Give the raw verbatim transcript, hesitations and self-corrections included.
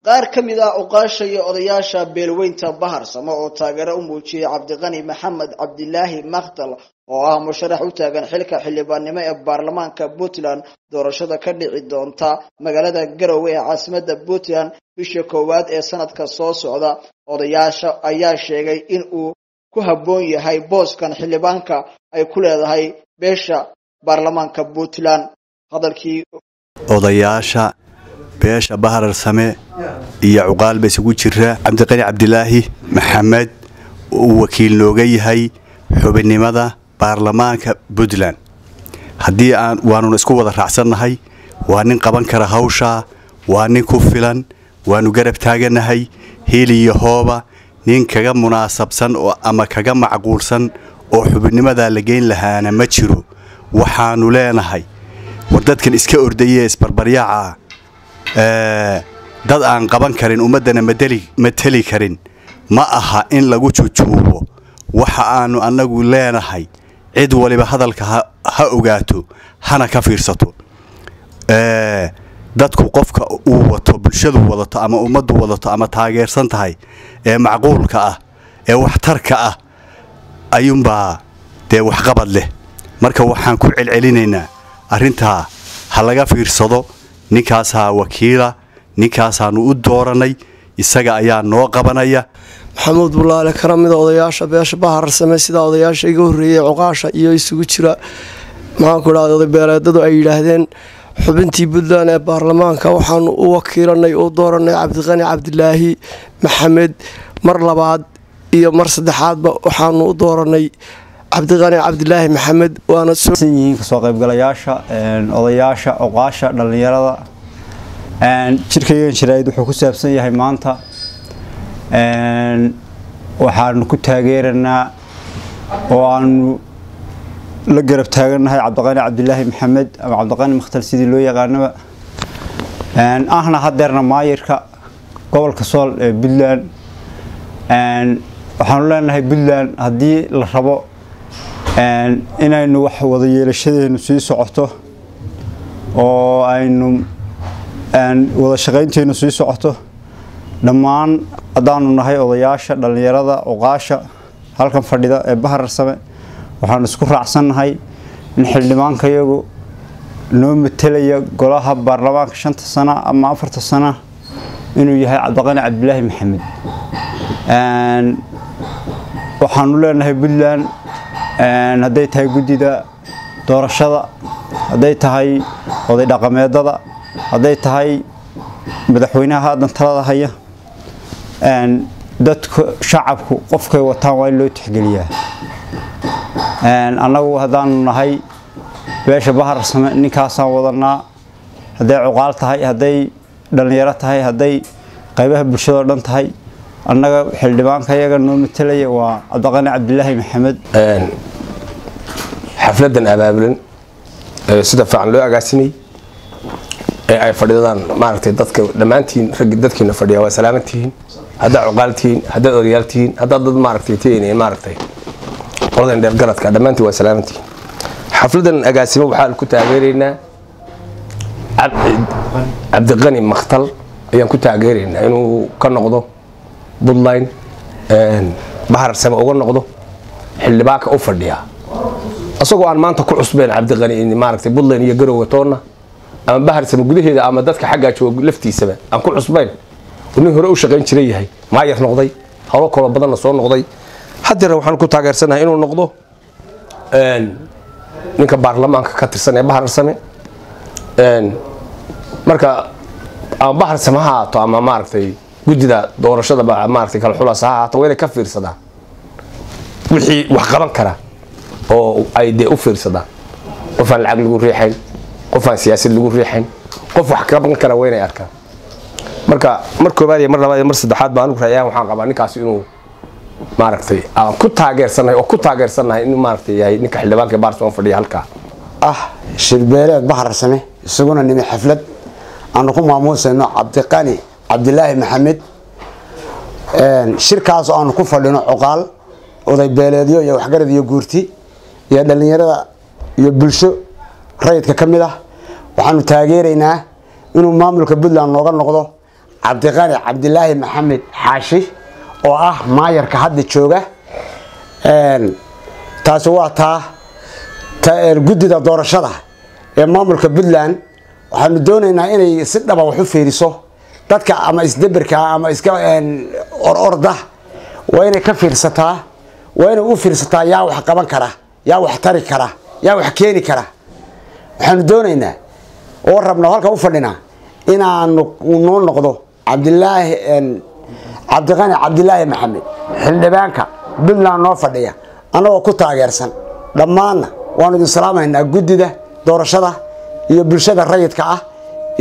qaar kamid ah uqaasha iyo odayaasha beelweynta Baharsamo oo taageero u muujiyay Cabdiqani Maxamed Cabdilaahi Maqtal oo ah musharax u taagan xilka xildhibaannimo ee baarlamaanka Puntland doorashada ka dhici doonta magaalada Garowe ee caasimadda Puntland bisha koowaad ee sanadka soo socda odayaasha ayaa sheegay in uu ku haboon yahay booskan xildhibaanka ay ku leedahay beesha baarlamaanka Puntland hadalkii odayaasha beesha Baharsame iyo uqaal bay isugu jira Cabdiqani Cabdilaahi Maxamed oo wakiil looga yahay xubinimada baarlamaanka Puntland hadii aan waanu isku wada raacsanahay waa nin qaban kara hawsha waa nin ku filan waanu garab taaganahay heeliyo hooba nin kaga munaasabsan oo ama kaga macquulsan oo xubinimada la geyn lahaana ma jiro waxaanu leenahay wadadkan iska ordayay isbarbaryaaca ee dad aan qaban karin umadana madali matali karin ma aha in lagu jujuubo waxa aanu anagu leenahay cid waliba hadalka ha ogaato hana ka fiirsato ee dadku qofka uu wato bulshadu wadato ama umadu wadato ama taageersan tahay ee macquulka ah ee waxtarka ah ayuunba de wax qabad leh marka waxaan ku celcelinaynaa arinta ha laga fiirsado ninkaas wakiila ninkaas aanu u dooranay isaga ayaa noo qabanaya maxamuud bulaale karamida odayaasha beesha Baharsame sida odayaasha iga horeeyay uqaasha iyo isugu jira maxaan ku raadsaday beeleedadu ay yiraahdeen xubintii Puntland ee baarlamaanka waxaan u wakiilanay oo dooranay Cabdiqani Cabdilaahi Maxamed mar labaad iyo mar saddexaadba waxaan u dooranay Cabdiqani Cabdilaahi Maxamed waana soo soo qayb galayaasha een odayaasha uqaasha dhalinyarada een jirkayeen shirayd wuxuu ku saabsan yahay maanta een waxaan ku taageeranaa oo aan la garab taaganahay Cabdiqani Cabdilaahi Maxamed ama Cabdiqani Maqtal sidii loo yaqaanaba een ahna hadeerna maayirka gobolka Sool ee Puntland een waxaan leenahay Puntland hadii la rabo een inaynu wax wada yeelashadeenu sii socoto oo aynu een wada shaqaynteenu sii socoto dhammaan adaanu nahay odayaasha dhalinyarada uqaasha halkan fadhida ee Baharsame waxaan isku raacsanahay in xildhibaanka iyagu noo metelaya golaha baarlamaanka shanta sano ama afarta sano inuu yahay Cabdiqani Cabdilaahi Maxamed een waxaan leenahay Puntland een haday tahay gudida doorashada haday tahay oday dhaqameedada haday tahay madaxweynaha dantalada haya een dadka shacabku qofkay wataan waa loo tixgeliyaa een anagu hadaan nahay beesha Baharsame ninkaas aan wadanaa haday uqaal tahay haday dhalinyaro tahay haday qaybaha bulshada dhan tahay annaga xildhibaanka iyaga noo metelaya waa Cabdiqani Cabdilaahi Maxamed een xafladan abaabulan ee sida fiican loo agaasimay ee ay fadhiyaan maaragtay dadka dhamaantiin rag dadkiina fadhiya waa salaamantiin hada uqaaltiin hada oriyaaltiin hada dad maaragtay teenay maaragtay qodan dheer garadka dhamaantiin waa salaamantiin xafladan agaasimo waxa ku taageereynaa Cabdiqani Maqtal ayaan ku taageereynaa inuu ka noqdo Puntland een Baharsame uga noqdo xildhibaanka u fadhiya asagoo aan maanta ku cusbeen Cabdiqani in maaragtay Puntland iyo Garowe toona ama Baharsame gudaheeda ama dadka xagga jooga laftiisaba aan ku cusbeen inuu hore u shaqeyn jiray yahay maayir noqday hawlo kala badan soo noqday haddana waxaan ku taageersanahay inuu noqdo een ninka baarlamaanka ka tirsan ee Baharsame een marka aan Baharsame haato ama maaragtay gudida doorashada baa maaragtay kala xulaas haato way ka fiirsadaan wixii wax qaban kara oo ay de u fiirsadaan qof aan lacag lagu riixayn qof aan siyaasad lagu riixayn qof wax ka qaban kara weynay arkaan marka mar koobaad iyo mar labaad iyo mar saddexaad baan u raayaan waxaan qabaa ninkaas inuu maaragtay aan ku taageersanahay oo ku taageersanahay inuu maaragtay yahay ninka xildhibaanka Baharsame fadhiya halka ah shirbeeleed Baharsame isaguna nimi xaflad aan ku maamuusayno Cabdiqani Cabdilaahi Maxamed een shirkaas aan ku fadhino uqaal oday beeleedyo iyo waxgarad iyo guurti iyo dhalinyarada iyo bulsho rayidka kamid ah waxaanu taageereynaa inuu maamulka Puntland nooga noqdo cabdiqani cabdilaahi maxamed xaashi oo ah maayarka hadda jooga taasi waa taa guddida doorashada ee maamulka Puntland waxaanu doonaynaa inay si dhab ah wax u fiiriso dadka ama isdabarka ama iska or orda waa inay ka fiirsataa waa inay u fiirsataa yaa wax qaban kara yaa wax tari kara yaa wax keeni kara waxaanu doonaynaa oo rabna halka u fadhinaa inaanu noo noqdo cabdilaahi cabdiqani cabdilaahi maxamed xildhibaanka Puntland noo fadhiya anagoo ku taageersan dhammaanna waanu idin salaamaynaa guddida doorashada iyo bulshada rayidka ah